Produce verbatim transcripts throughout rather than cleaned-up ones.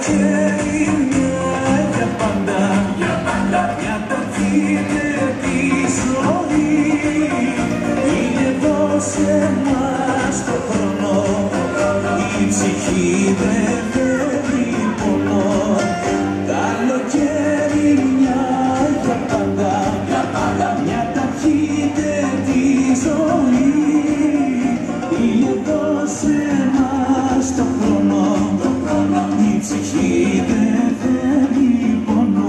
καλοκαίρι μια για πάντα, μια ταχύτητα τη ζωή είναι εδώ σε μας το χρόνο, η ψυχή δεν θέλει πόνο. Καλοκαίρι μια για πάντα, μια ταχύτητα τη ζωή είναι εδώ σε μας το χρόνο, η ψυχή δεν θέλει πόνο.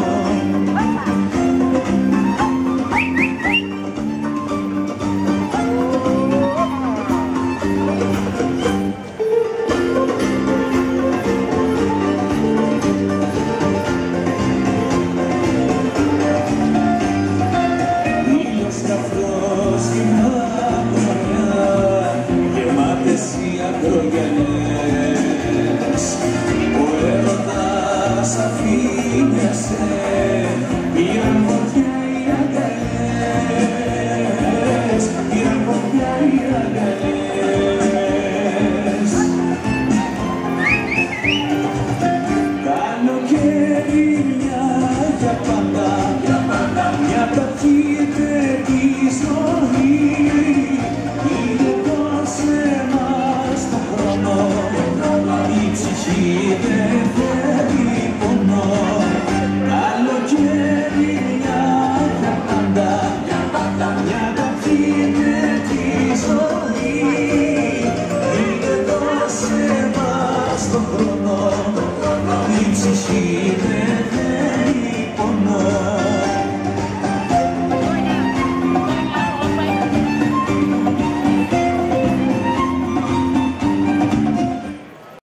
Ήλιος καυτός γυμνά κομμάτια, γεμάτες οι ακρογιαλιές, ο έρωτας αφήνιασε, πήραν φωτιά οι αγκαλιές, πήραν φωτιά οι αγκαλιές. Καλοκαίρι μια για πάντα, μια ταχύτητα τη ζωή είναι εδώ σε μας το χρόνο, η ψυχή δεν θέλει πόνο. Καλοκαίρι μια για πάντα, μια ταχύτητα τη ζωή είναι εδώ σε μας το χρόνο, η ψυχή δεν